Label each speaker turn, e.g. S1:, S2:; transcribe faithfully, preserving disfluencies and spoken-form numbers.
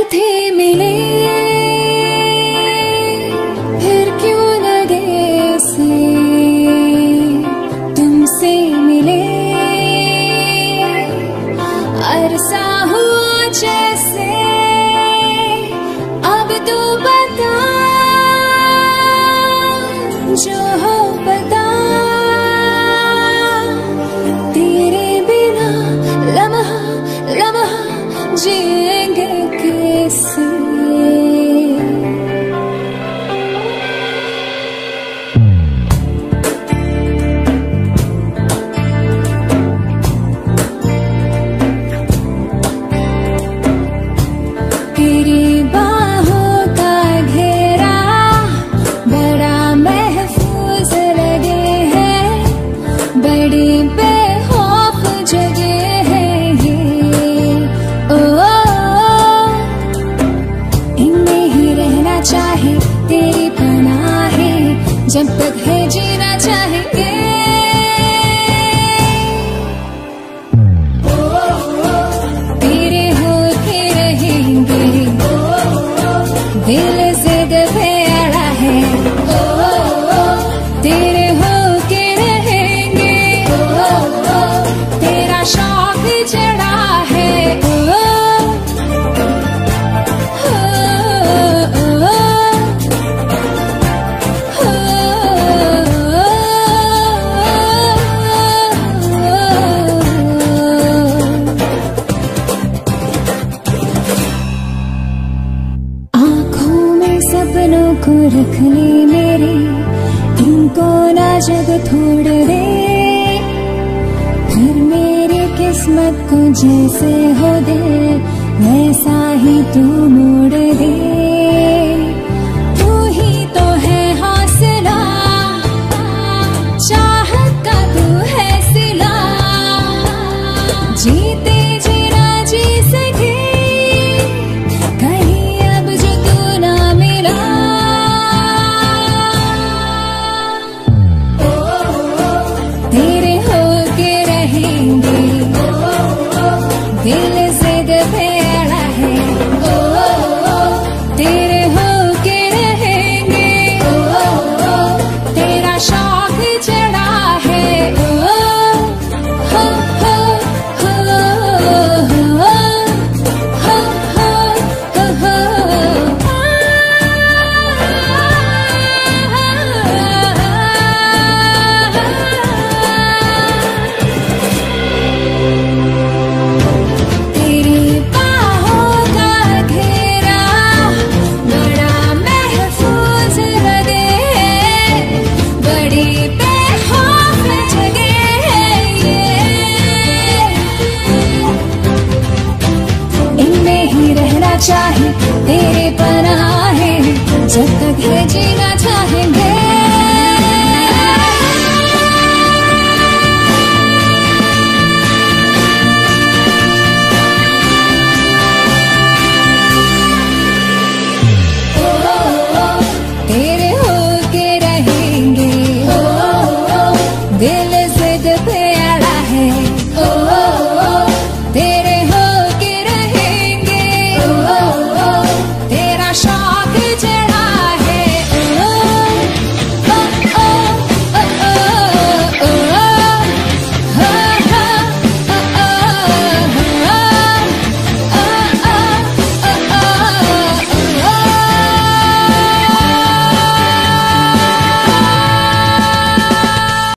S1: थे मिले फिर क्यों लगे से तुमसे मिले अरसा हुआ जैसे अब तो बता जो हो बता तेरे बिना लम्हा लम्हा जिएंगे कैसे तेरी बाहों का घेरा बड़ा महफूज लगे है बड़ी बेखौफ जगह है ये ओ इनमें ही रहना चाहे तेरी पनाह है जब तक है जीना चाहेंगे तेरे होके रहेंगे दिल जिद पे अड़ा है तेरे होके रहेंगे तेरा शौक चढ़ा है सपनों को रख ले मेरे इनको ना जग छोड़ दे फिर मेरी किस्मत को जैसे हो दे वैसा ही तू मोड़ दे तू ही तो है हौसला चाहत का तू है सिला जीते जीना जी सके दिल जिद पे अड़ा है तेरे होके रहेंगे तेरा शौक चढ़ा है हो हो हो हो हो हो चाहे तेरे पनाह है जब तक है जीना चाहेंगे